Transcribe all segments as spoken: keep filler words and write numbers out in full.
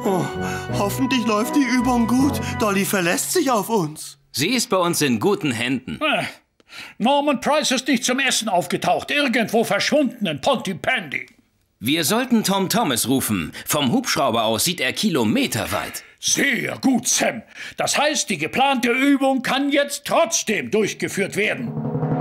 Oh, hoffentlich läuft die Übung gut. Dolly verlässt sich auf uns. Sie ist bei uns in guten Händen. Äh, Norman Price ist nicht zum Essen aufgetaucht. Irgendwo verschwunden in Pontypandy. Wir sollten Tom Thomas rufen. Vom Hubschrauber aus sieht er kilometerweit. Sehr gut, Sam. Das heißt, die geplante Übung kann jetzt trotzdem durchgeführt werden.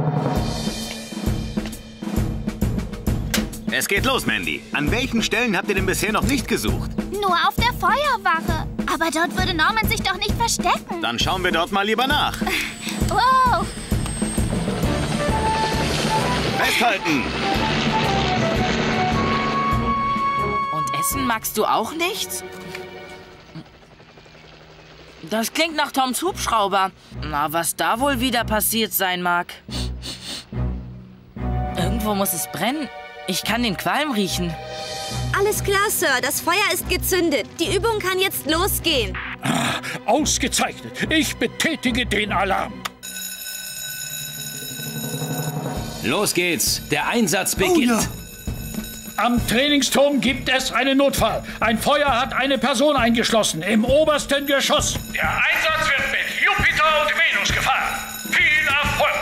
Es geht los, Mandy. An welchen Stellen habt ihr denn bisher noch nicht gesucht? Nur auf der Feuerwache. Aber dort würde Norman sich doch nicht verstecken. Dann schauen wir dort mal lieber nach. Wow. Festhalten! Und essen magst du auch nichts? Das klingt nach Toms Hubschrauber. Na, was da wohl wieder passiert sein mag. Irgendwo muss es brennen. Ich kann den Qualm riechen. Alles klar, Sir. Das Feuer ist gezündet. Die Übung kann jetzt losgehen. Ah, ausgezeichnet. Ich betätige den Alarm. Los geht's. Der Einsatz beginnt. Oh, ja. Am Trainingsturm gibt es einen Notfall. Ein Feuer hat eine Person eingeschlossen im obersten Geschoss. Der Einsatz wird mit Jupiter und Venus gefahren. Viel Erfolg!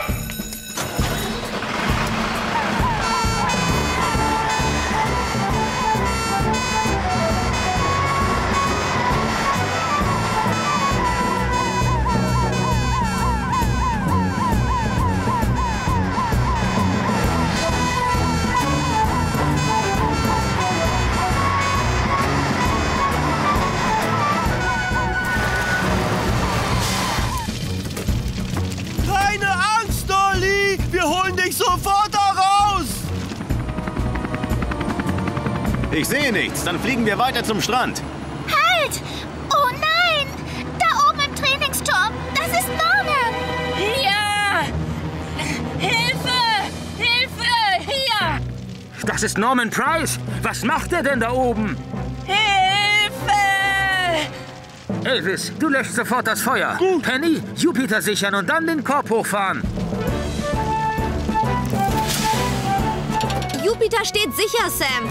Sofort da raus! Ich sehe nichts. Dann fliegen wir weiter zum Strand. Halt! Oh nein! Da oben im Trainingsturm! Das ist Norman! Ja! Hilfe! Hilfe! Hier! Das ist Norman Price. Was macht er denn da oben? Hilfe! Elvis, du löscht sofort das Feuer. Gut. Penny, Jupiter sichern und dann den Korb hochfahren. Jupiter steht sicher, Sam.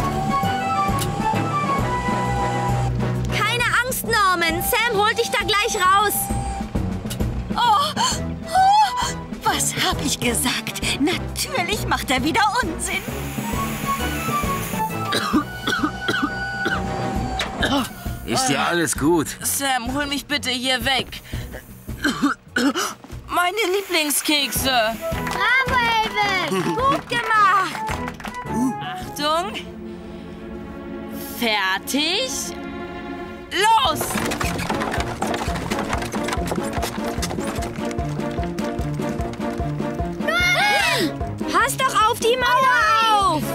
Keine Angst, Norman. Sam holt dich da gleich raus. Oh, oh, was hab ich gesagt? Natürlich macht er wieder Unsinn. Ist dir alles gut? Sam, hol mich bitte hier weg. Meine Lieblingskekse. Bravo, Elvis! Gut gemacht! Achtung. Fertig. Los! Pass doch auf die Mauer auf!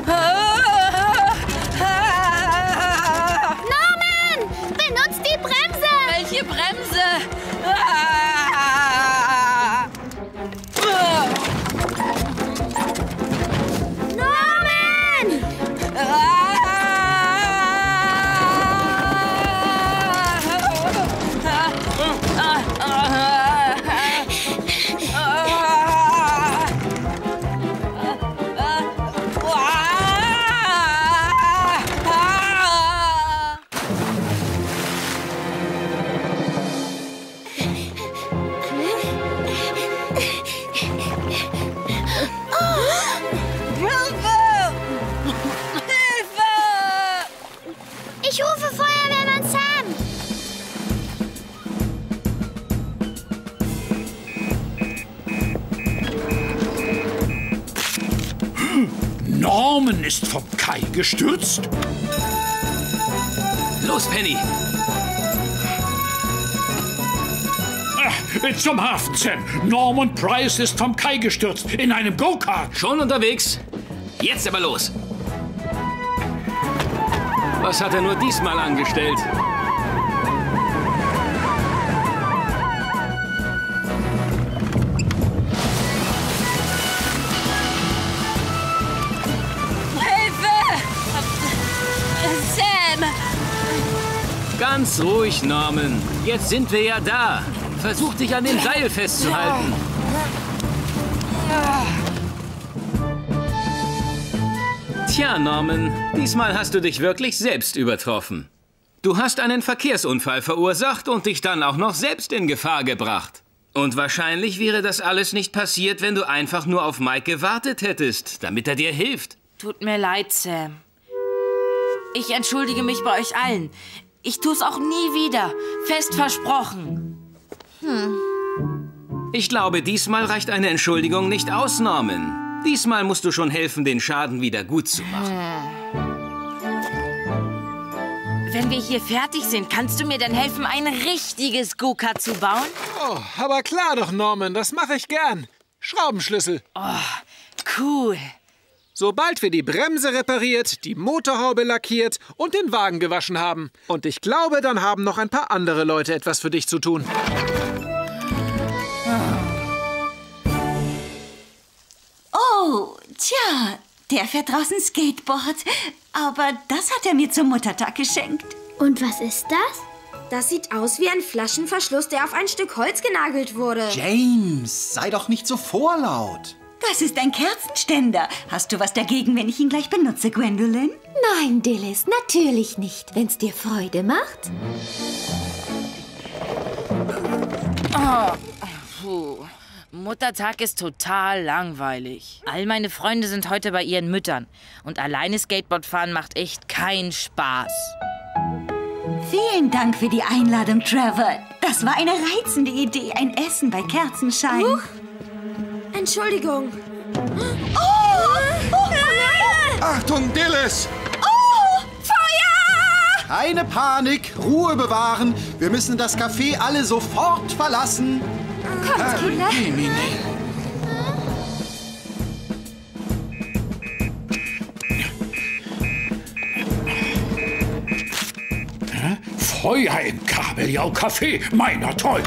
Norman! Benutzt die Bremse! Welche Bremse? Ich rufe Feuerwehrmann Sam! Norman ist vom Kai gestürzt. Los, Penny! Äh, zum Hafen, Sam. Norman Price ist vom Kai gestürzt. In einem Go-Kart. Schon unterwegs? Jetzt aber los! Was hat er nur diesmal angestellt? Ganz ruhig, Norman. Jetzt sind wir ja da. Versuch dich an dem Seil festzuhalten. Tja, Norman, diesmal hast du dich wirklich selbst übertroffen. Du hast einen Verkehrsunfall verursacht und dich dann auch noch selbst in Gefahr gebracht. Und wahrscheinlich wäre das alles nicht passiert, wenn du einfach nur auf Mike gewartet hättest, damit er dir hilft. Tut mir leid, Sam. Ich entschuldige mich bei euch allen. Ich tu's auch nie wieder. Fest versprochen. Hm. Ich glaube, diesmal reicht eine Entschuldigung nicht aus, Norman. Diesmal musst du schon helfen, den Schaden wieder gut zu machen. Wenn wir hier fertig sind, kannst du mir dann helfen, ein richtiges Go-Kart zu bauen? Oh, aber klar doch, Norman, das mache ich gern. Schraubenschlüssel. Oh, cool. Sobald wir die Bremse repariert, die Motorhaube lackiert und den Wagen gewaschen haben. Und ich glaube, dann haben noch ein paar andere Leute etwas für dich zu tun. Oh, tja, der fährt draußen Skateboard. Aber das hat er mir zum Muttertag geschenkt. Und was ist das? Das sieht aus wie ein Flaschenverschluss, der auf ein Stück Holz genagelt wurde. James, sei doch nicht so vorlaut. Das ist ein Kerzenständer. Hast du was dagegen, wenn ich ihn gleich benutze, Gwendolyn? Nein, Dillis, natürlich nicht, wenn's dir Freude macht. Oh, puh. Muttertag ist total langweilig. All meine Freunde sind heute bei ihren Müttern. Und alleine Skateboard fahren macht echt keinen Spaß. Vielen Dank für die Einladung, Trevor. Das war eine reizende Idee, ein Essen bei Kerzenschein. Huch. Entschuldigung. Oh! Oh nein! Achtung, Dillis! Oh! Feuer! Keine Panik, Ruhe bewahren. Wir müssen das Café alle sofort verlassen. Kommt, Kinder. Feuer im Kabeljau-Café, meiner Toll.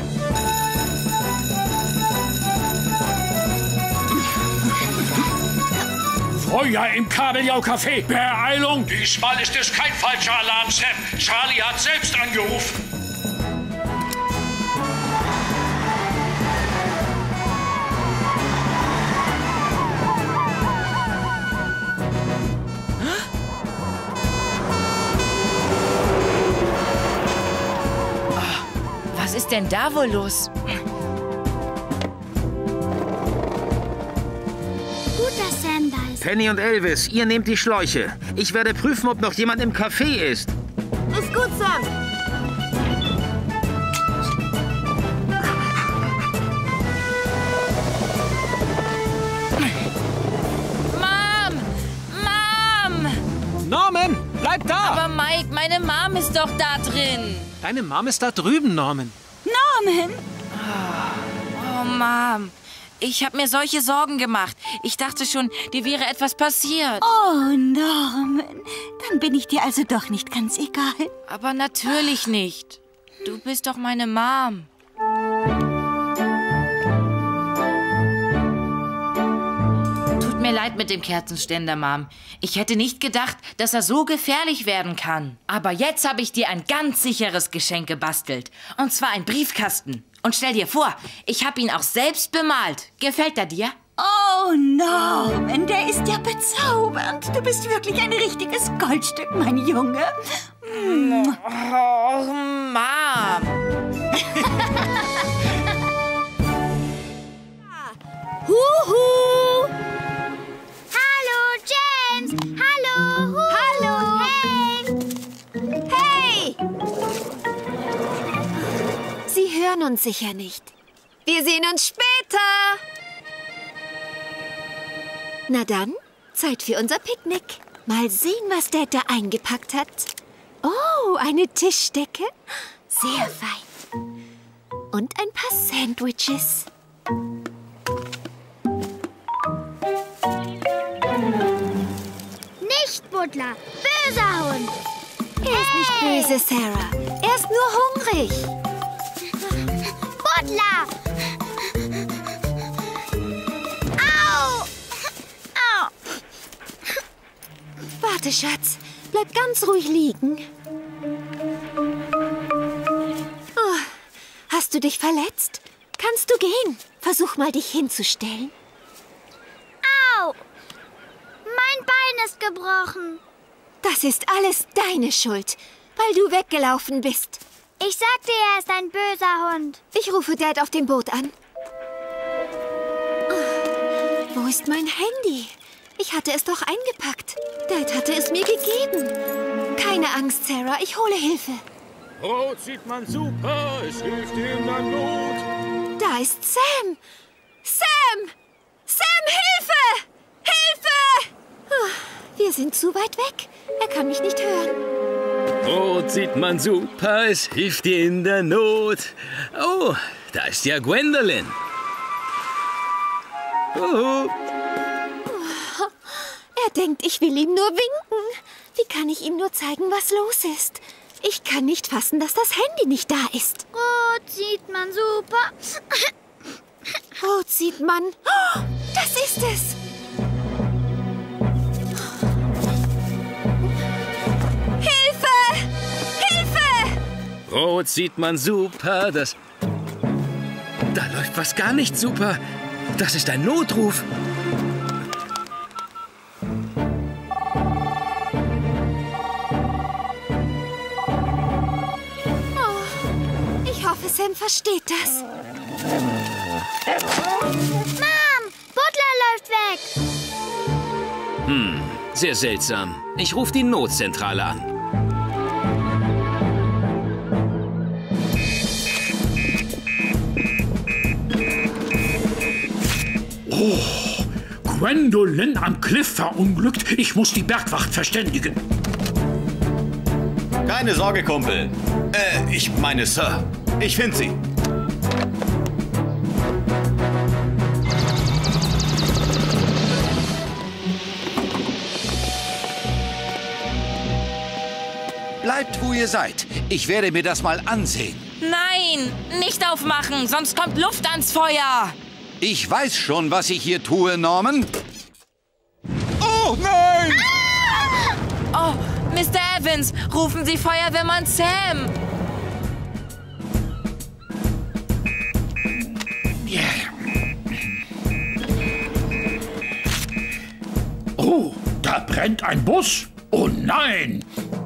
Feuer im Kabeljau-Café. Beeilung! Diesmal ist es kein falscher Alarm, Sam. Charlie hat selbst angerufen. Was ist denn da wohl los? Gut, dass Sam da ist. Penny und Elvis, ihr nehmt die Schläuche. Ich werde prüfen, ob noch jemand im Café ist. Ist gut, Sam. Mom! Mom! Norman, bleib da! Aber Mike, meine Mom ist doch da drin. Deine Mom ist da drüben, Norman. Norman! Oh, Mom. Ich habe mir solche Sorgen gemacht. Ich dachte schon, dir wäre etwas passiert. Oh, Norman. Dann bin ich dir also doch nicht ganz egal. Aber natürlich nicht. Du bist doch meine Mom. Tut mir leid mit dem Kerzenständer, Mom. Ich hätte nicht gedacht, dass er so gefährlich werden kann. Aber jetzt habe ich dir ein ganz sicheres Geschenk gebastelt. Und zwar ein Briefkasten. Und stell dir vor, ich habe ihn auch selbst bemalt. Gefällt er dir? Oh, Norman, der ist ja bezaubernd. Du bist wirklich ein richtiges Goldstück, mein Junge. Oh, Mom. Huhu! Hallo, James! Hallo! Huhu. Hallo! Hey! Hey! Sie hören uns sicher nicht. Wir sehen uns später. Na dann, Zeit für unser Picknick. Mal sehen, was Dad da eingepackt hat. Oh, eine Tischdecke. Sehr fein. Und ein paar Sandwiches. Nicht Butler! Böser Hund! Er ist nicht böse, Sarah. Er ist nur hungrig. Butler! Au! Au! Warte, Schatz. Bleib ganz ruhig liegen. Oh, hast du dich verletzt? Kannst du gehen? Versuch mal, dich hinzustellen. Au! Mein Bein ist gebrochen. Das ist alles deine Schuld. weil du weggelaufen bist. Ich sagte, er ist ein böser Hund. Ich rufe Dad auf dem Boot an. Oh, wo ist mein Handy? Ich hatte es doch eingepackt. Dad hatte es mir gegeben. Keine Angst, Sarah, ich hole Hilfe. Rot sieht man super, es hilft in der Not. Da ist Sam. Sam! Sam, Hilfe! Hilfe! Oh, wir sind zu weit weg. Er kann mich nicht hören. Rot sieht man super, es hilft dir in der Not. Oh, da ist ja Gwendolyn. Oh. Er denkt, ich will ihm nur winken. Wie kann ich ihm nur zeigen, was los ist? Ich kann nicht fassen, dass das Handy nicht da ist. Rot sieht man super. Rot sieht man. Oh, das ist es. Hilfe! Hilfe! Rot sieht man super, das... Da läuft was gar nicht super. Das ist ein Notruf. Sam versteht das. Mom, Butler läuft weg. Hm, sehr seltsam. Ich rufe die Notzentrale an. Oh, Gwendolyn am Cliff verunglückt. Ich muss die Bergwacht verständigen. Keine Sorge, Kumpel. Äh, ich meine, Sir. Ich finde sie. Bleibt, wo ihr seid. Ich werde mir das mal ansehen. Nein, nicht aufmachen, sonst kommt Luft ans Feuer. Ich weiß schon, was ich hier tue, Norman. Oh, nein! Ah! Oh, Mister Evans, rufen Sie Feuerwehrmann Sam. Oh, da brennt ein Bus. Oh nein!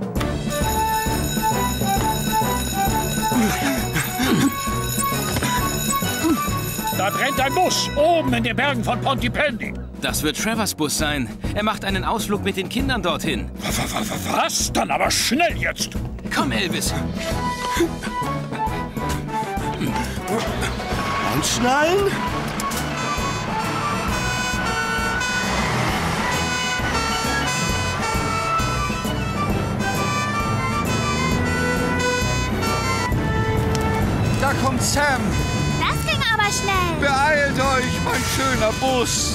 Da brennt ein Bus, oben in den Bergen von Pontypandy. Das wird Trevors Bus sein. Er macht einen Ausflug mit den Kindern dorthin. Was? Dann aber schnell jetzt. Komm, Elvis. Anschnallen? Da kommt Sam. Das ging aber schnell. Beeilt euch, mein schöner Bus.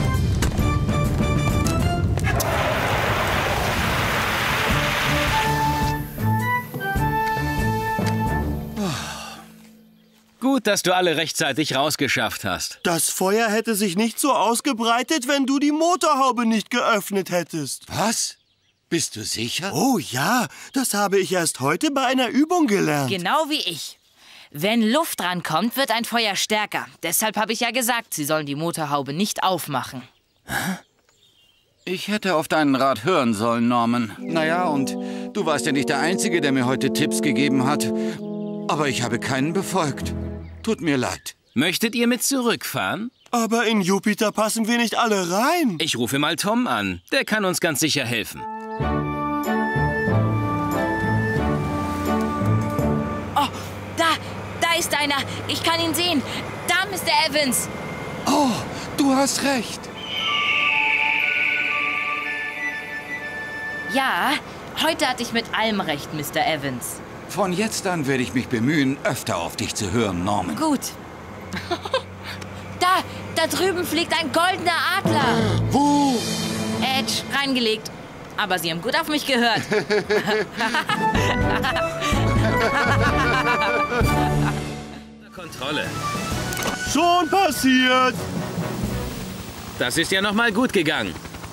Gut, dass du alle rechtzeitig rausgeschafft hast. Das Feuer hätte sich nicht so ausgebreitet, wenn du die Motorhaube nicht geöffnet hättest. Was? Bist du sicher? Oh ja, das habe ich erst heute bei einer Übung gelernt. Genau wie ich. Wenn Luft rankommt, wird ein Feuer stärker. Deshalb habe ich ja gesagt, Sie sollen die Motorhaube nicht aufmachen. Ich hätte auf deinen Rat hören sollen, Norman. Naja, und du warst ja nicht der Einzige, der mir heute Tipps gegeben hat. Aber ich habe keinen befolgt. Tut mir leid. Möchtet ihr mit zurückfahren? Aber in Jupiter passen wir nicht alle rein. Ich rufe mal Tom an. Der kann uns ganz sicher helfen. Oh, da, da ist einer. Ich kann ihn sehen. Da, Mister Evans. Oh, du hast recht. Ja, heute hatte ich mit allem recht, Mister Evans. Von jetzt an werde ich mich bemühen, öfter auf dich zu hören, Norman. Gut. Da, da drüben fliegt ein goldener Adler. Wo? Edge, reingelegt. Aber Sie haben gut auf mich gehört. Kontrolle. Schon passiert. Das ist ja noch mal gut gegangen.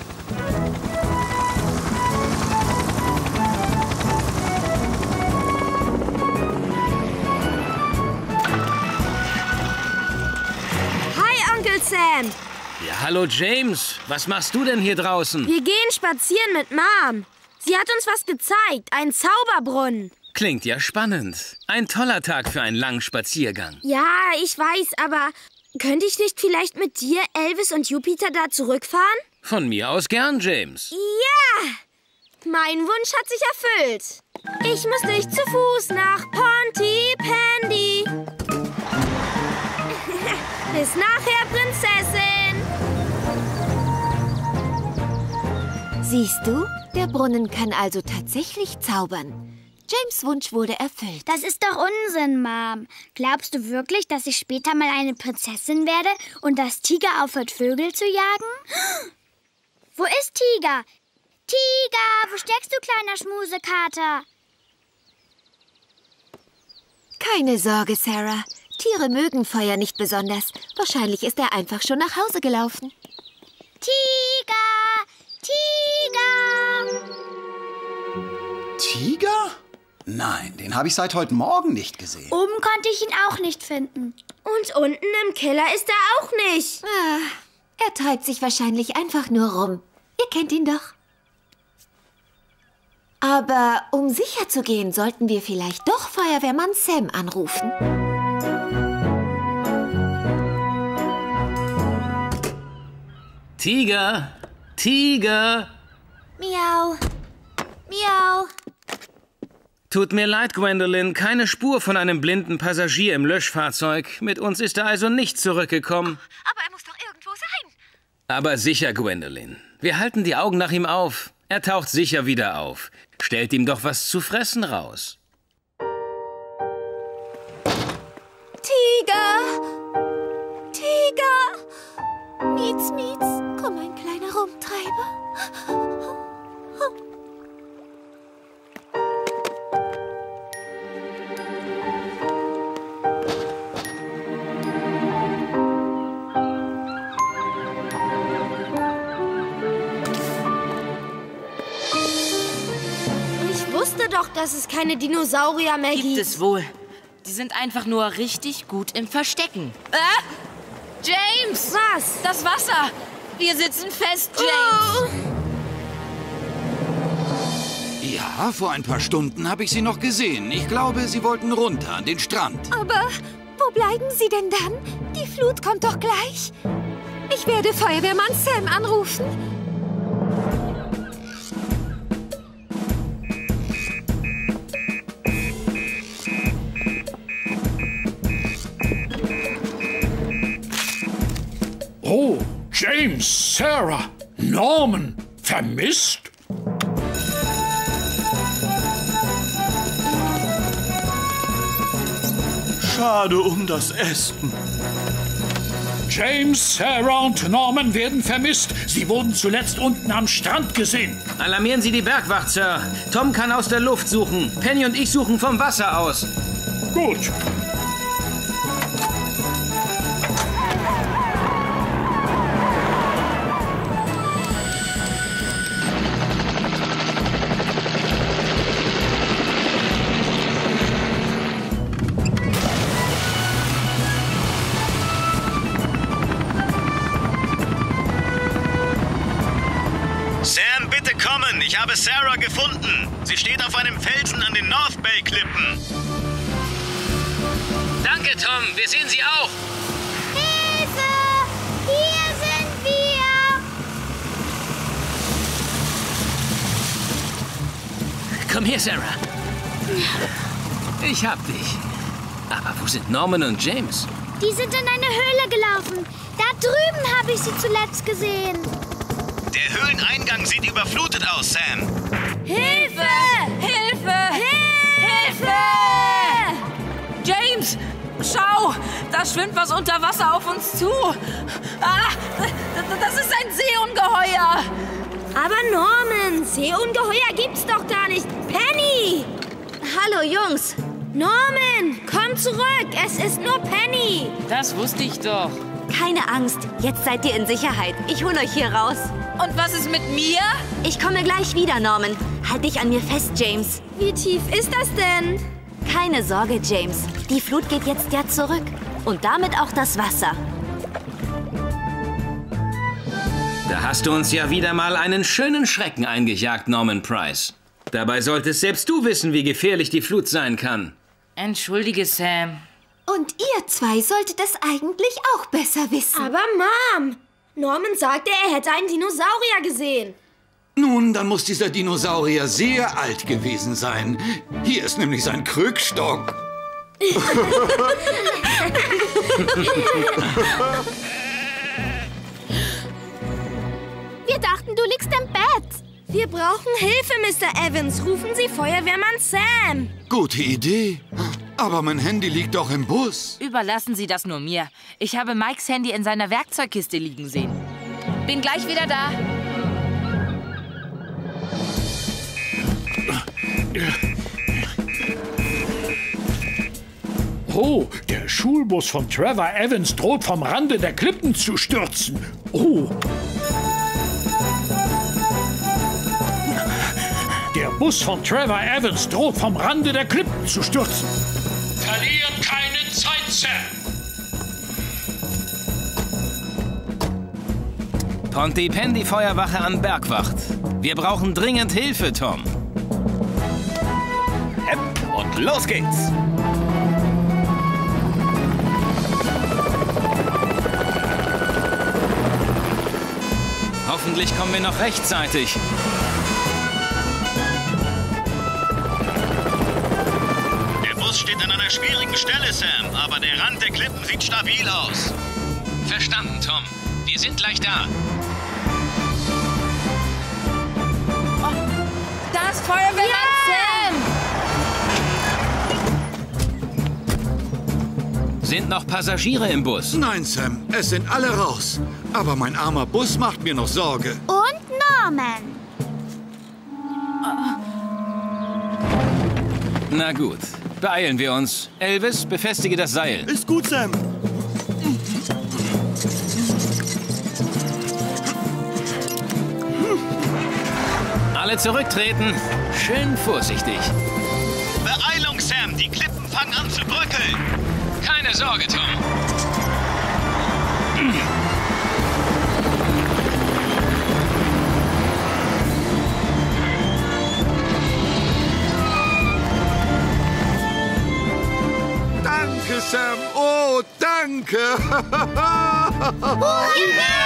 Sam. Ja, hallo James. Was machst du denn hier draußen? Wir gehen spazieren mit Mom. Sie hat uns was gezeigt. Ein Zauberbrunnen. Klingt ja spannend. Ein toller Tag für einen langen Spaziergang. Ja, ich weiß, aber könnte ich nicht vielleicht mit dir, Elvis und Jupiter da zurückfahren? Von mir aus gern, James. Ja! Mein Wunsch hat sich erfüllt. Ich muss nicht zu Fuß nach Pontypandy. Bis nachher, Prinzessin. Siehst du, der Brunnen kann also tatsächlich zaubern. James' Wunsch wurde erfüllt. Das ist doch Unsinn, Mom. Glaubst du wirklich, dass ich später mal eine Prinzessin werde und dass Tiger aufhört, Vögel zu jagen? Wo ist Tiger? Tiger, wo steckst du, kleiner Schmusekater? Keine Sorge, Sarah. Tiere mögen Feuer nicht besonders. Wahrscheinlich ist er einfach schon nach Hause gelaufen. Tiger! Tiger! Tiger? Nein, den habe ich seit heute Morgen nicht gesehen. Oben konnte ich ihn auch nicht finden. Und unten im Keller ist er auch nicht. Ah, er treibt sich wahrscheinlich einfach nur rum. Ihr kennt ihn doch. Aber um sicher zu gehen, sollten wir vielleicht doch Feuerwehrmann Sam anrufen. Tiger! Tiger! Miau! Miau! Tut mir leid, Gwendolyn. Keine Spur von einem blinden Passagier im Löschfahrzeug. Mit uns ist er also nicht zurückgekommen. Aber er muss doch irgendwo sein. Aber sicher, Gwendolyn. Wir halten die Augen nach ihm auf. Er taucht sicher wieder auf. Stellt ihm doch was zu fressen raus. Tiger! Tiger! Mietz, Mietz, komm, ein kleiner Rumtreiber. Ich wusste doch, dass es keine Dinosaurier mehr gibt. Gibt es wohl. Die sind einfach nur richtig gut im Verstecken. Ah! James! Was? Das Wasser! Wir sitzen fest, James! Oh. Ja, vor ein paar Stunden habe ich sie noch gesehen. Ich glaube, sie wollten runter an den Strand. Aber wo bleiben sie denn dann? Die Flut kommt doch gleich. Ich werde Feuerwehrmann Sam anrufen. Oh, James, Sarah, Norman, vermisst? Schade um das Essen. James, Sarah und Norman werden vermisst. Sie wurden zuletzt unten am Strand gesehen. Alarmieren Sie die Bergwacht, Sir. Tom kann aus der Luft suchen. Penny und ich suchen vom Wasser aus. Gut. Sam, bitte kommen! Ich habe Sarah gefunden. Sie steht auf einem Felsen an den North Bay Klippen. Danke, Tom. Wir sehen Sie auch. Hilfe! Hier sind wir! Komm her, Sarah. Ich hab dich. Aber wo sind Norman und James? Die sind in eine Höhle gelaufen. Da drüben habe ich sie zuletzt gesehen. Der Höhleneingang sieht überflutet aus, Sam. Hilfe! Hilfe! Hilfe! James, schau! Da schwimmt was unter Wasser auf uns zu. Ah, das ist ein Seeungeheuer. Aber Norman, Seeungeheuer gibt's doch gar nicht. Penny! Hallo, Jungs. Norman, komm zurück. Es ist nur Penny. Das wusste ich doch. Keine Angst, jetzt seid ihr in Sicherheit. Ich hole euch hier raus. Und was ist mit mir? Ich komme gleich wieder, Norman. Halt dich an mir fest, James. Wie tief ist das denn? Keine Sorge, James. Die Flut geht jetzt ja zurück. Und damit auch das Wasser. Da hast du uns ja wieder mal einen schönen Schrecken eingejagt, Norman Price. Dabei solltest selbst du wissen, wie gefährlich die Flut sein kann. Entschuldige, Sam. Und ihr zwei solltet es eigentlich auch besser wissen. Aber Mom, Norman sagte, er hätte einen Dinosaurier gesehen. Nun, dann muss dieser Dinosaurier sehr alt gewesen sein. Hier ist nämlich sein Krückstock. Wir dachten, du liegst im Bett. Wir brauchen Hilfe, Mister Evans. Rufen Sie Feuerwehrmann Sam. Gute Idee. Aber mein Handy liegt doch im Bus. Überlassen Sie das nur mir. Ich habe Mikes Handy in seiner Werkzeugkiste liegen sehen. Bin gleich wieder da. Oh, der Schulbus von Trevor Evans droht vom Rande der Klippen zu stürzen. Oh. Der Bus von Trevor Evans droht vom Rande der Klippen zu stürzen. Verliert keine Zeit, Sam. Pontypandy Feuerwache an Bergwacht. Wir brauchen dringend Hilfe, Tom. Und los geht's. Hoffentlich kommen wir noch rechtzeitig. Der Bus steht an einer schwierigen Stelle, Sam, aber der Rand der Klippen sieht stabil aus. Verstanden, Tom. Wir sind gleich da. Oh, da ist Feuerwehrmann Sam! Sind noch Passagiere im Bus? Nein, Sam, es sind alle raus. Aber mein armer Bus macht mir noch Sorge. Und Norman. Na gut, beeilen wir uns. Elvis, befestige das Seil. Ist gut, Sam. Alle zurücktreten. Schön vorsichtig. Beeilung, Sam. Die Klippen fangen an zu bröckeln. Keine Sorge, Tom. Danke, Sam. Oh, danke. Hurra!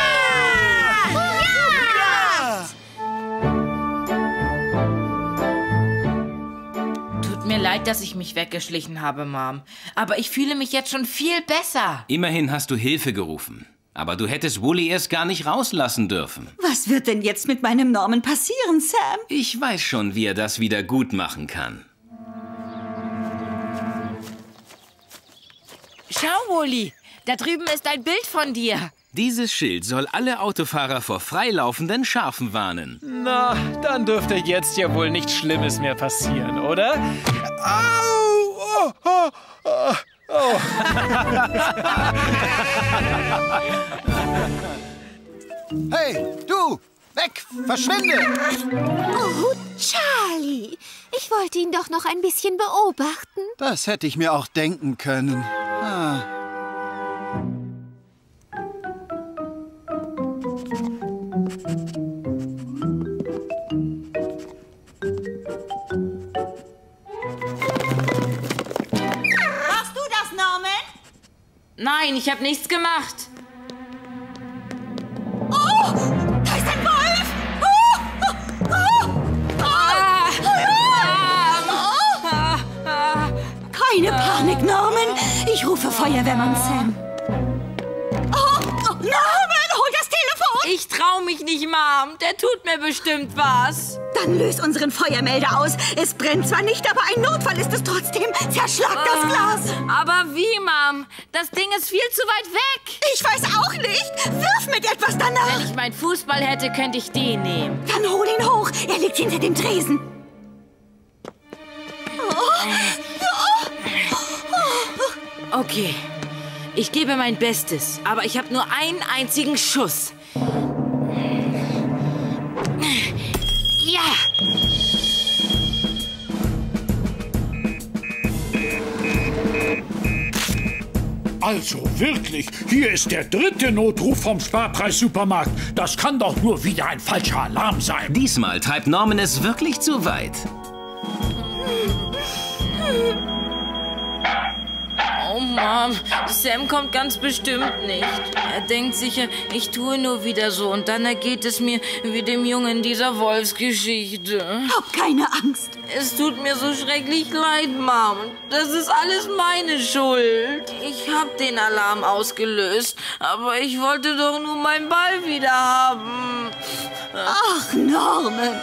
Tut mir leid, dass ich mich weggeschlichen habe, Mom. Aber ich fühle mich jetzt schon viel besser. Immerhin hast du Hilfe gerufen. Aber du hättest Wooly erst gar nicht rauslassen dürfen. Was wird denn jetzt mit meinem Norman passieren, Sam? Ich weiß schon, wie er das wieder gut machen kann. Schau, Wooly, da drüben ist ein Bild von dir. Dieses Schild soll alle Autofahrer vor freilaufenden Schafen warnen. Na, dann dürfte jetzt ja wohl nichts Schlimmes mehr passieren, oder? Au! Oh, oh, oh, oh. Hey, du! Weg! Verschwinde! Oh, Charlie. Ich wollte ihn doch noch ein bisschen beobachten. Das hätte ich mir auch denken können. Ah. Machst du das, Norman? Nein, ich habe nichts gemacht. Oh, da ist ein Wolf! Oh, oh, oh, Ah, oh. ah, ah. Keine Panik, Norman. Ich rufe Feuerwehrmann Sam. Oh, oh, Norman, hol das Telefon! Ich trau mich nicht, Mom. Der tut mir bestimmt was. Dann löse unseren Feuermelder aus. Es brennt zwar nicht, aber ein Notfall ist es trotzdem. Zerschlag das Glas. Aber wie, Mom? Das Ding ist viel zu weit weg. Ich weiß auch nicht. Wirf mit etwas danach. Wenn ich meinen Fußball hätte, könnte ich den nehmen. Dann hol ihn hoch. Er liegt hinter dem Tresen. Okay, ich gebe mein Bestes, aber ich habe nur einen einzigen Schuss. Ja! Also wirklich, hier ist der dritte Notruf vom Sparpreis-Supermarkt. Das kann doch nur wieder ein falscher Alarm sein. Diesmal treibt Norman es wirklich zu weit. Oh Mom, Sam kommt ganz bestimmt nicht. Er denkt sicher, ich tue nur wieder so und dann ergeht es mir wie dem Jungen dieser Wolfsgeschichte. Hab keine Angst. Es tut mir so schrecklich leid, Mom. Das ist alles meine Schuld. Ich hab den Alarm ausgelöst, aber ich wollte doch nur meinen Ball wieder haben. Ach, Norman.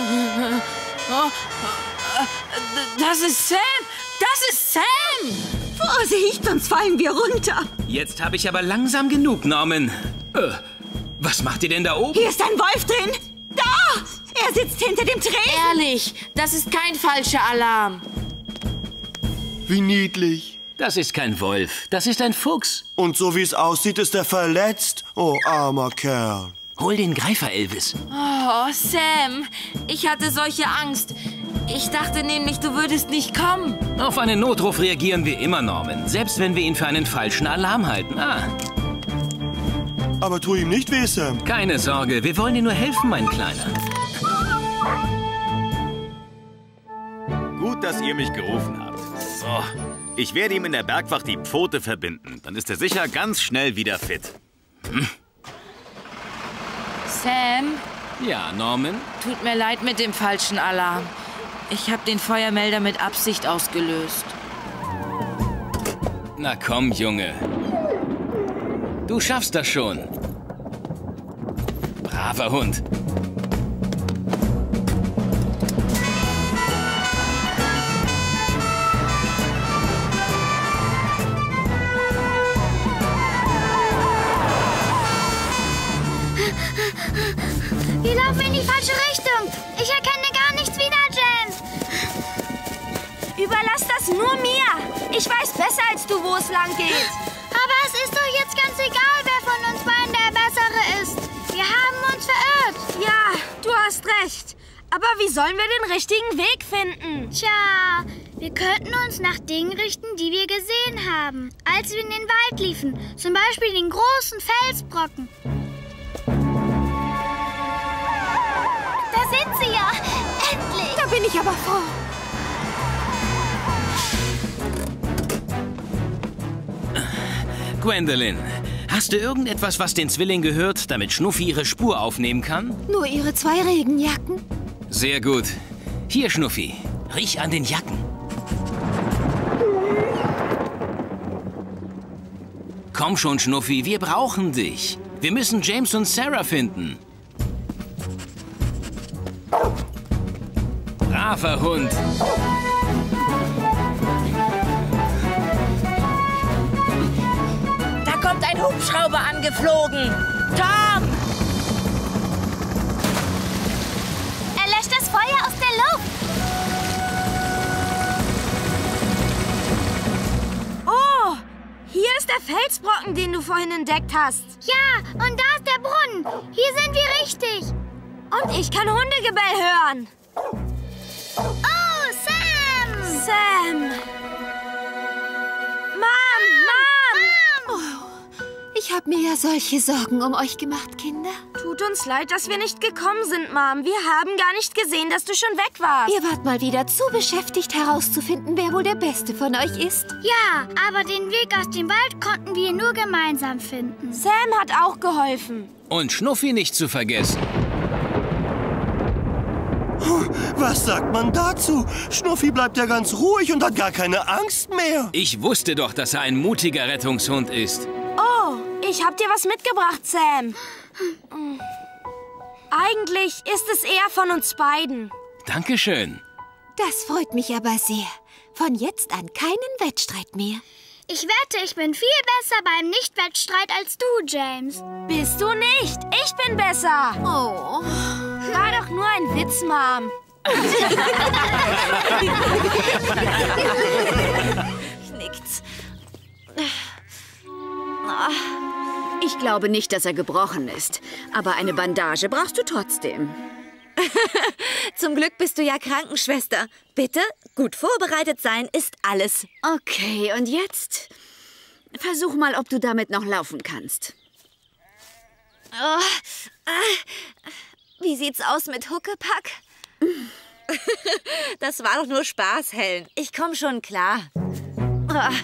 Das ist Sam! Das ist Sam! Vorsicht, sonst fallen wir runter. Jetzt habe ich aber langsam genug, Norman. Äh, was macht ihr denn da oben? Hier ist ein Wolf drin. Da! Er sitzt hinter dem Tresen. Ehrlich, das ist kein falscher Alarm. Wie niedlich. Das ist kein Wolf, das ist ein Fuchs. Und so wie es aussieht, ist er verletzt. Oh, armer Kerl. Hol den Greifer, Elvis. Oh, Sam, ich hatte solche Angst. Ich dachte nämlich, du würdest nicht kommen. Auf einen Notruf reagieren wir immer, Norman. Selbst wenn wir ihn für einen falschen Alarm halten. Ah. Aber tu ihm nicht weh, Sam. Keine Sorge, wir wollen dir nur helfen, mein Kleiner. Gut, dass ihr mich gerufen habt. So, ich werde ihm in der Bergwacht die Pfote verbinden. Dann ist er sicher ganz schnell wieder fit. Hm. Sam? Ja, Norman? Tut mir leid mit dem falschen Alarm. Ich habe den Feuermelder mit Absicht ausgelöst. Na komm, Junge. Du schaffst das schon. Braver Hund. Wir laufen in die falsche Richtung. Ich erkenne gar nichts wieder, James. Überlass das nur mir. Ich weiß besser als du, wo es lang geht. Aber es ist doch jetzt ganz egal, wer von uns beiden der Bessere ist. Wir haben uns verirrt. Ja, du hast recht. Aber wie sollen wir den richtigen Weg finden? Tja, wir könnten uns nach Dingen richten, die wir gesehen haben, als wir in den Wald liefen. Zum Beispiel den großen Felsbrocken. Da sind sie ja. Endlich. Da bin ich aber froh. Gwendolyn, hast du irgendetwas, was den Zwilling gehört, damit Schnuffi ihre Spur aufnehmen kann? Nur ihre zwei Regenjacken. Sehr gut. Hier, Schnuffi. Riech an den Jacken. Komm schon, Schnuffi, wir brauchen dich. Wir müssen James und Sarah finden. Braver Hund. Da kommt ein Hubschrauber angeflogen. Tom! Er löscht das Feuer aus der Luft. Oh, hier ist der Felsbrocken, den du vorhin entdeckt hast. Ja, und da ist der Brunnen. Hier sind wir richtig. Und ich kann Hundegebell hören. Oh, Sam! Sam! Mom, Mom! Oh, ich habe mir ja solche Sorgen um euch gemacht, Kinder. Tut uns leid, dass wir nicht gekommen sind, Mom. Wir haben gar nicht gesehen, dass du schon weg warst. Ihr wart mal wieder zu beschäftigt, herauszufinden, wer wohl der Beste von euch ist. Ja, aber den Weg aus dem Wald konnten wir nur gemeinsam finden. Sam hat auch geholfen. Und Schnuffi nicht zu vergessen. Was sagt man dazu? Schnuffi bleibt ja ganz ruhig und hat gar keine Angst mehr. Ich wusste doch, dass er ein mutiger Rettungshund ist. Oh, ich hab dir was mitgebracht, Sam. Eigentlich ist es eher von uns beiden. Dankeschön. Das freut mich aber sehr. Von jetzt an keinen Wettstreit mehr. Ich wette, ich bin viel besser beim Nicht-Wettstreit als du, James. Bist du nicht? Ich bin besser. Oh. War doch nur ein Witz, Mom. Nichts. Ich glaube nicht, dass er gebrochen ist. Aber eine Bandage brauchst du trotzdem. Zum Glück bist du ja Krankenschwester. Bitte, gut vorbereitet sein ist alles. Okay, und jetzt Versuch mal, ob du damit noch laufen kannst. Oh, äh, wie sieht's aus mit Huckepack? Das war doch nur Spaß, Helen. Ich komm schon klar. Oh.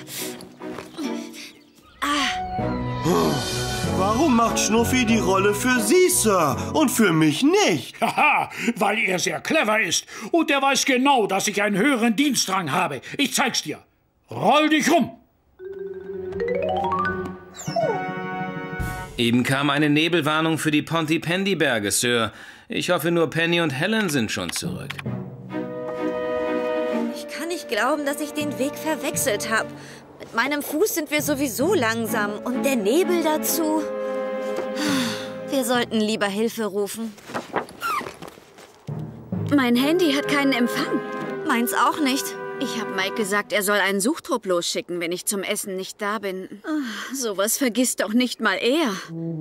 Oh, warum macht Schnuffi die Rolle für Sie, Sir, und für mich nicht? Haha, weil er sehr clever ist. Und er weiß genau, dass ich einen höheren Dienstrang habe. Ich zeig's dir. Roll dich rum. Eben kam eine Nebelwarnung für die Pontypandy-Berge, Sir. Ich hoffe nur, Penny und Helen sind schon zurück. Ich kann nicht glauben, dass ich den Weg verwechselt habe. Mit meinem Fuß sind wir sowieso langsam. Und der Nebel dazu. Wir sollten lieber Hilfe rufen. Mein Handy hat keinen Empfang. Meins auch nicht. Ich habe Mike gesagt, er soll einen Suchtrupp losschicken, wenn ich zum Essen nicht da bin. Oh, sowas vergisst doch nicht mal er.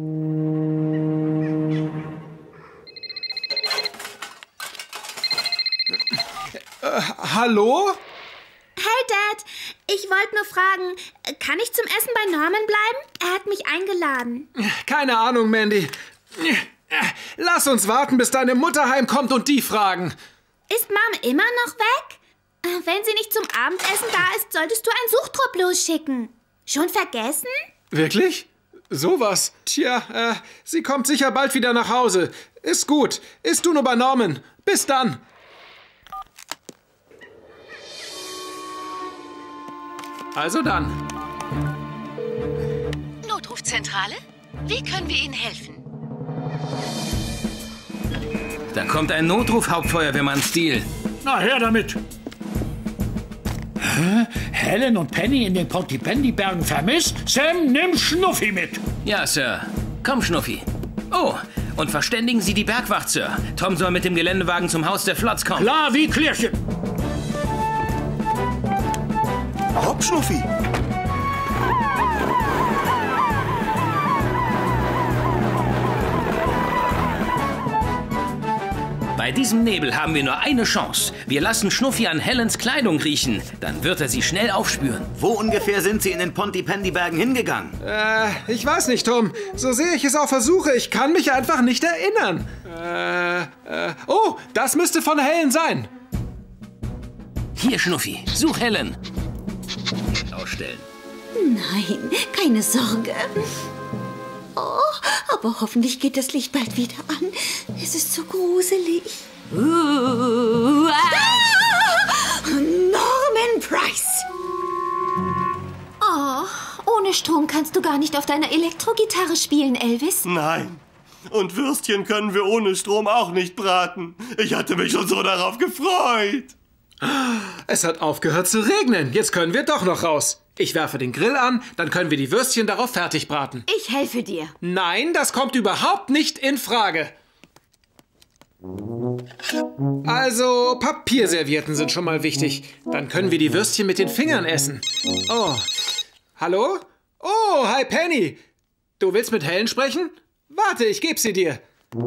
Äh, hallo? Hey, Dad. Ich wollte nur fragen, kann ich zum Essen bei Norman bleiben? Er hat mich eingeladen. Keine Ahnung, Mandy. Lass uns warten, bis deine Mutter heimkommt und die fragen. Ist Mom immer noch weg? Wenn sie nicht zum Abendessen da ist, solltest du einen Suchtrupp losschicken. Schon vergessen? Wirklich? Sowas? Tja, äh, sie kommt sicher bald wieder nach Hause. Ist gut. Isst du nur bei Norman. Bis dann. Also dann. Notrufzentrale? Wie können wir Ihnen helfen? Da kommt ein Notruf, Hauptfeuerwehrmann Steele. Na, her damit. Hä? Helen und Penny in den Pontypandy-Bergen vermisst? Sam, nimm Schnuffi mit. Ja, Sir. Komm, Schnuffi. Oh, und verständigen Sie die Bergwacht, Sir. Tom soll mit dem Geländewagen zum Haus der Flotz kommen. Klar wie Klärchen. Hopp, Schnuffi. Bei diesem Nebel haben wir nur eine Chance. Wir lassen Schnuffi an Helens Kleidung riechen. Dann wird er sie schnell aufspüren. Wo ungefähr sind Sie in den Pontypandy-Bergen hingegangen? Äh, ich weiß nicht, Tom. So sehr ich es auch versuche, ich kann mich einfach nicht erinnern. Äh, äh, oh, das müsste von Helen sein. Hier, Schnuffi, such Helen. Ausstellen. Nein, keine Sorge. Oh, aber hoffentlich geht das Licht bald wieder an. Es ist so gruselig. Uh, ah! Norman Price! Oh, ohne Strom kannst du gar nicht auf deiner Elektrogitarre spielen, Elvis. Nein. Und Würstchen können wir ohne Strom auch nicht braten. Ich hatte mich schon so darauf gefreut. Es hat aufgehört zu regnen. Jetzt können wir doch noch raus. Ich werfe den Grill an, dann können wir die Würstchen darauf fertig braten. Ich helfe dir. Nein, das kommt überhaupt nicht in Frage. Also, Papierservietten sind schon mal wichtig. Dann können wir die Würstchen mit den Fingern essen. Oh, hallo? Oh, hi Penny. Du willst mit Helen sprechen? Warte, ich gebe sie dir.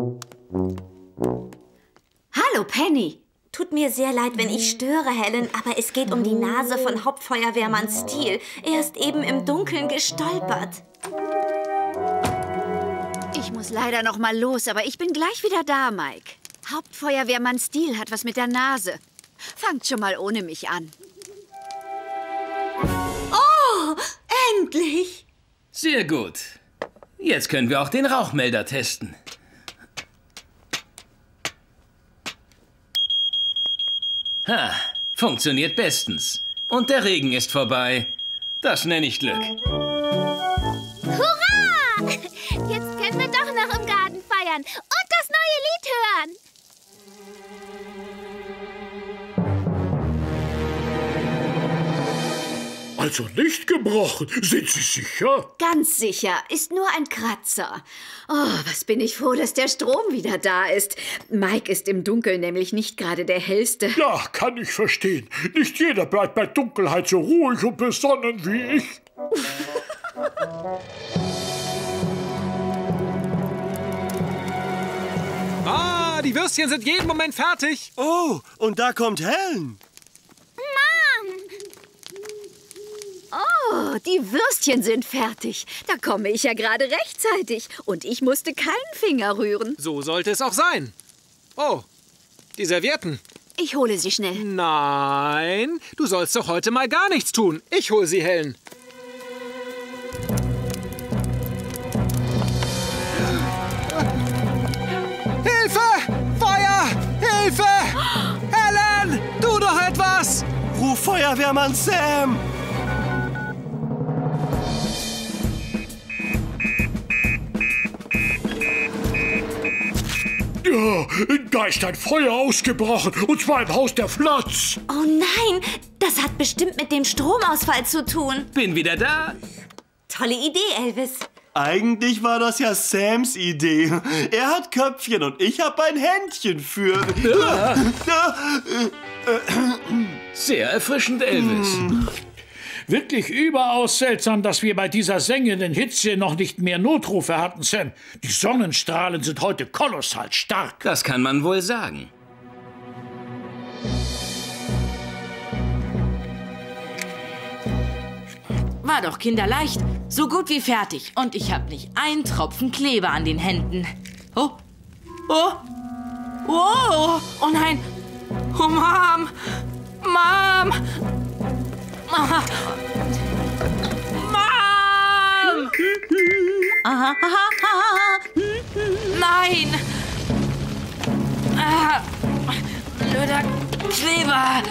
Hallo, Penny. Tut mir sehr leid, wenn ich störe, Helen, aber es geht um die Nase von Hauptfeuerwehrmann Steele. Er ist eben im Dunkeln gestolpert. Ich muss leider noch mal los, aber ich bin gleich wieder da, Mike. Hauptfeuerwehrmann Steele hat was mit der Nase. Fangt schon mal ohne mich an. Oh, endlich! Sehr gut. Jetzt können wir auch den Rauchmelder testen. Ha, funktioniert bestens. Und der Regen ist vorbei. Das nenne ich Glück. Hurra! Jetzt können wir doch noch im Garten feiern und das neue Lied hören. Also nicht gebrochen, sind Sie sicher? Ganz sicher, ist nur ein Kratzer. Oh, was bin ich froh, dass der Strom wieder da ist. Mike ist im Dunkeln nämlich nicht gerade der hellste. Ja, kann ich verstehen. Nicht jeder bleibt bei Dunkelheit so ruhig und besonnen wie ich. Ah, die Würstchen sind jeden Moment fertig. Oh, und da kommt Helen. Mom! Oh, Oh, die Würstchen sind fertig. Da komme ich ja gerade rechtzeitig. Und ich musste keinen Finger rühren. So sollte es auch sein. Oh, die Servietten. Ich hole sie schnell. Nein, du sollst doch heute mal gar nichts tun. Ich hole sie, Helen. Hilfe! Feuer! Hilfe! Helen! Tu doch etwas! Ruf Feuerwehrmann Sam! Ja, da ist ein Feuer ausgebrochen, und zwar im Haus der Flotz. Oh nein, das hat bestimmt mit dem Stromausfall zu tun. Bin wieder da. Tolle Idee, Elvis. Eigentlich war das ja Sams Idee. Er hat Köpfchen und ich habe ein Händchen für... Ja. Sehr erfrischend, Elvis. Hm. Wirklich überaus seltsam, dass wir bei dieser sengenden Hitze noch nicht mehr Notrufe hatten, Sam. Die Sonnenstrahlen sind heute kolossal stark. Das kann man wohl sagen. War doch kinderleicht. So gut wie fertig. Und ich habe nicht einen Tropfen Kleber an den Händen. Oh. Oh. Oh. Oh nein. Oh, Mom. Mom. Mom. Aha, aha, aha. Nein. Ah. Blöder Kleber.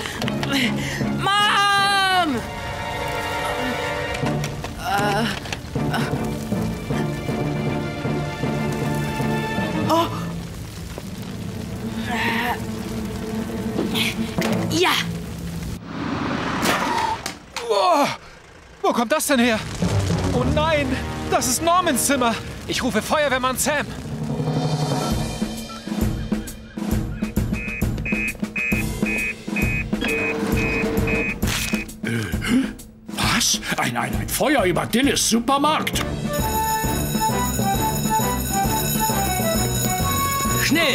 Mom. Äh. Oh. Ja. Oh, wo kommt das denn her? Oh nein, das ist Normans Zimmer. Ich rufe Feuerwehrmann Sam. Was? Ein, ein, ein Feuer über Dillis Supermarkt? Schnell!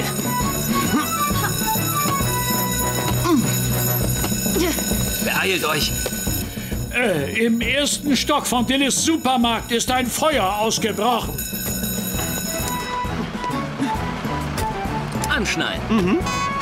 Beeilt euch! Äh, im ersten Stock von Dillis Supermarkt ist ein Feuer ausgebrochen. Anschneiden. Mhm.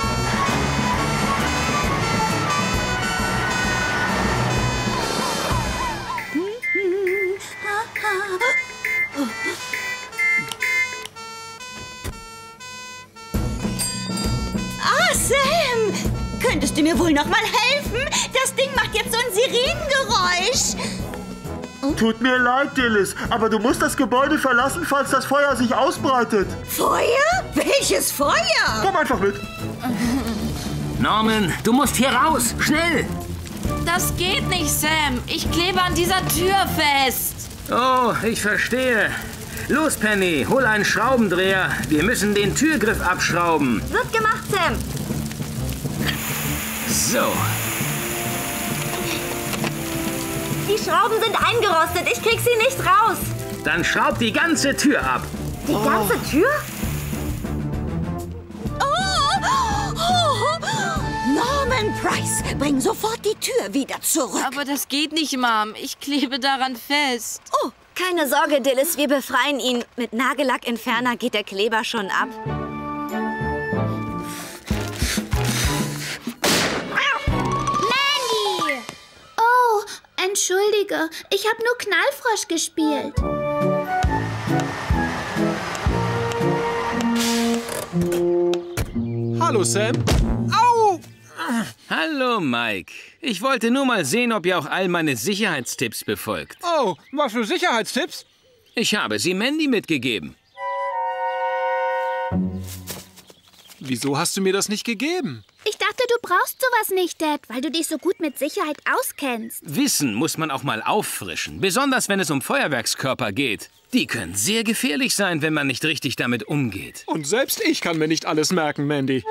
Ah, Sam! Könntest du mir wohl noch mal helfen? Das Ding macht jetzt so ein Sirenengeräusch. Tut mir leid, Dillis, aber du musst das Gebäude verlassen, falls das Feuer sich ausbreitet. Feuer? Welches Feuer? Komm einfach mit. Norman, du musst hier raus. Schnell! Das geht nicht, Sam. Ich klebe an dieser Tür fest. Oh, ich verstehe. Los, Penny, hol einen Schraubendreher. Wir müssen den Türgriff abschrauben. Wird gemacht, Sam. So. Die Schrauben sind eingerostet. Ich krieg sie nicht raus. Dann schraub die ganze Tür ab. Die ganze Tür? Oh! Oh! Norman Price, bring sofort die Tür wieder zurück. Aber das geht nicht, Mom. Ich klebe daran fest. Oh, keine Sorge, Dillis. Wir befreien ihn. Mit Nagellackentferner geht der Kleber schon ab. Entschuldige, ich habe nur Knallfrosch gespielt. Hallo, Sam. Au! Hallo, Mike. Ich wollte nur mal sehen, ob ihr auch all meine Sicherheitstipps befolgt. Oh, was für Sicherheitstipps? Ich habe sie Mandy mitgegeben. Wieso hast du mir das nicht gegeben? Ich dachte, du brauchst sowas nicht, Dad, weil du dich so gut mit Sicherheit auskennst. Wissen muss man auch mal auffrischen, besonders wenn es um Feuerwerkskörper geht. Die können sehr gefährlich sein, wenn man nicht richtig damit umgeht. Und selbst ich kann mir nicht alles merken, Mandy.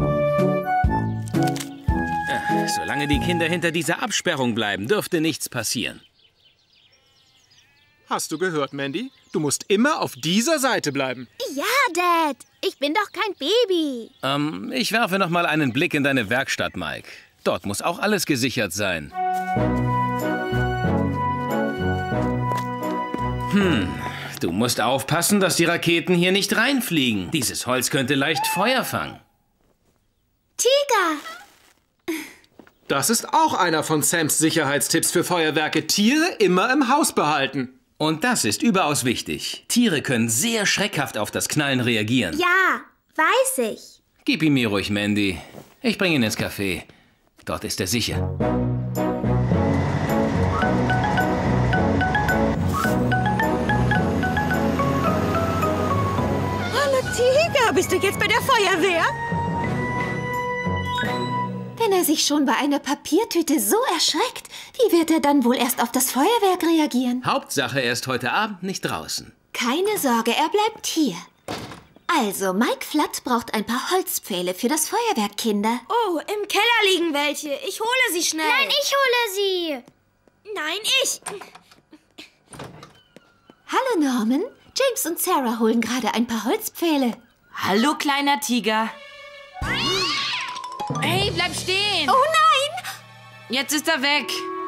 Äh, solange die Kinder hinter dieser Absperrung bleiben, dürfte nichts passieren. Hast du gehört, Mandy? Du musst immer auf dieser Seite bleiben. Ja, Dad. Ich bin doch kein Baby. Ähm, ich werfe noch mal einen Blick in deine Werkstatt, Mike. Dort muss auch alles gesichert sein. Hm, du musst aufpassen, dass die Raketen hier nicht reinfliegen. Dieses Holz könnte leicht Feuer fangen. Tiger! Das ist auch einer von Sams Sicherheitstipps für Feuerwerke. Tiere immer im Haus behalten. Und das ist überaus wichtig. Tiere können sehr schreckhaft auf das Knallen reagieren. Ja, weiß ich. Gib ihn mir ruhig, Mandy. Ich bringe ihn ins Café. Dort ist er sicher. Hallo Tiger, bist du jetzt bei der Feuerwehr? Wenn er sich schon bei einer Papiertüte so erschreckt, wie wird er dann wohl erst auf das Feuerwerk reagieren? Hauptsache, er ist heute Abend nicht draußen. Keine Sorge, er bleibt hier. Also, Mike Flatt braucht ein paar Holzpfähle für das Feuerwerk, Kinder. Oh, im Keller liegen welche. Ich hole sie schnell. Nein, ich hole sie. Nein, ich. Hallo, Norman. James und Sarah holen gerade ein paar Holzpfähle. Hallo, kleiner Tiger. Hey, bleib stehen! Oh nein! Jetzt ist er weg.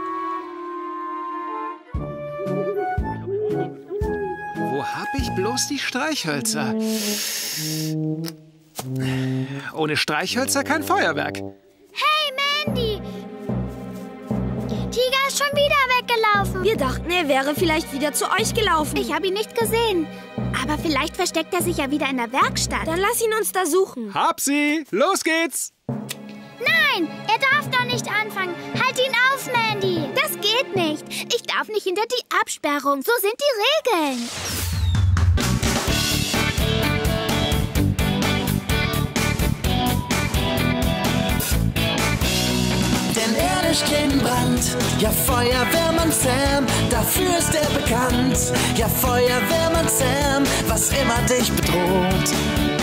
Wo hab ich bloß die Streichhölzer? Ohne Streichhölzer kein Feuerwerk. Hey, Mandy! Tiger ist schon wieder weggelaufen. Wir dachten, er wäre vielleicht wieder zu euch gelaufen. Ich habe ihn nicht gesehen. Aber vielleicht versteckt er sich ja wieder in der Werkstatt. Dann lass ihn uns da suchen. Hab sie! Los geht's! Nein, er darf doch nicht anfangen. Halt ihn auf, Mandy. Das geht nicht. Ich darf nicht hinter die Absperrung. So sind die Regeln. Denn er löscht jeden Brand. Ja, Feuerwehrmann Sam, dafür ist er bekannt. Ja, Feuerwehrmann Sam, was immer dich bedroht.